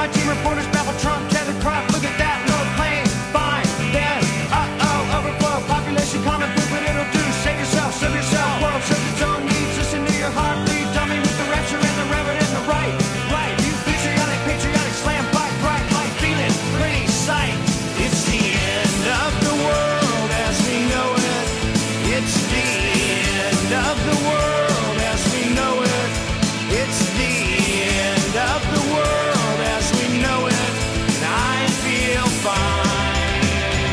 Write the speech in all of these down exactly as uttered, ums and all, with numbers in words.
My team reporters baffle Trump, tether crop. Look at that, no plane, fine, then, uh-oh, overflow, population comment, proof what it'll do. Save yourself, serve yourself, world serves its own needs. Listen to your heartbeat, dummy with the rapture and the reverend and the right, right. You patriotic, patriotic, slam, bite, bright, light, feeling, pretty sight. It's the end of the world as we know it. It's the end of the world as we know it. It's the end of the world as we know it. And I feel fine.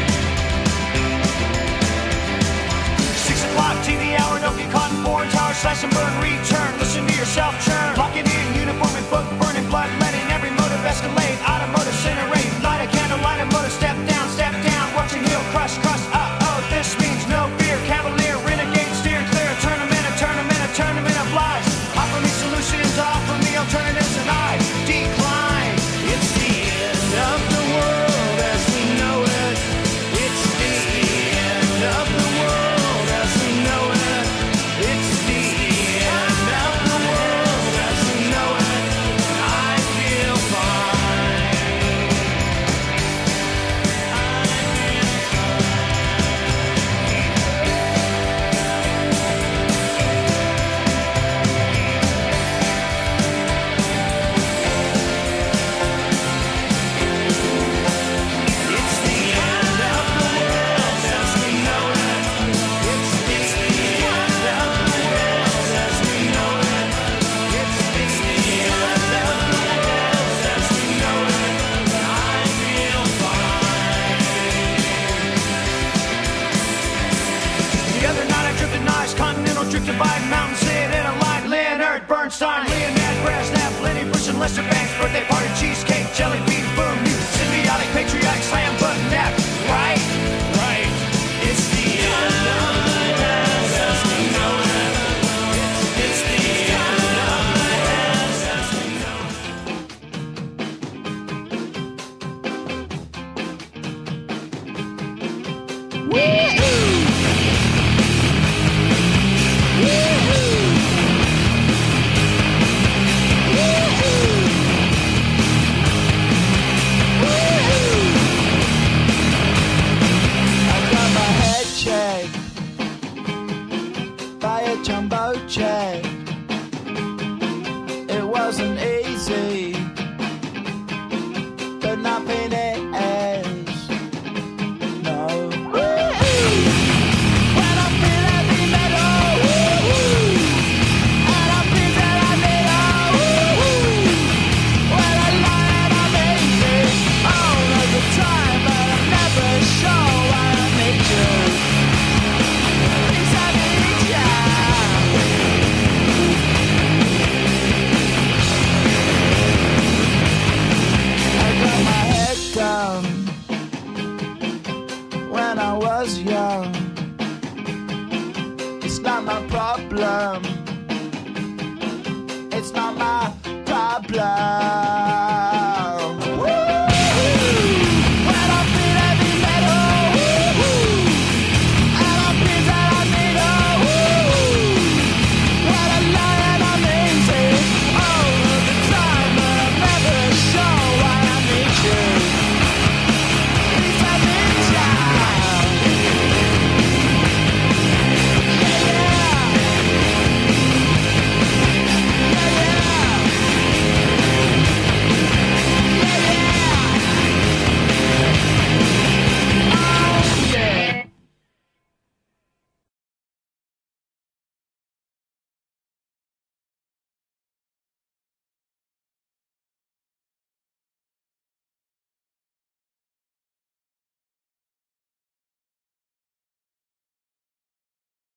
Six o'clock T V hour, don't get caught in foreign tower, slash and burn, return. Listen to yourself churn. Lock it in, uniform and book, burning blood, letting every motive escalate. Automotive incinerate, light a candle, light a motive, step down, step down. Watch your heel crush, crush. Uh-oh, this means no fear. Cavalier, renegade, steer clear. A tournament, a tournament, a tournament of lies. Offer me solutions, offer me alternatives, and I decline. It's the end of the world as we know it. It's the end of the world as we know it. It's the end of the world as we know it. I feel fine. It's the end of the world as we know it. It's the end of the world as we know it. It's the end of the world as we know it. I feel fine. The other night I drifted nice, continental drifted by mountain, sit in a line, Leonard Bernstein, Leonard Brasnap, Lenny Bruce and Lester Banks, birthday party.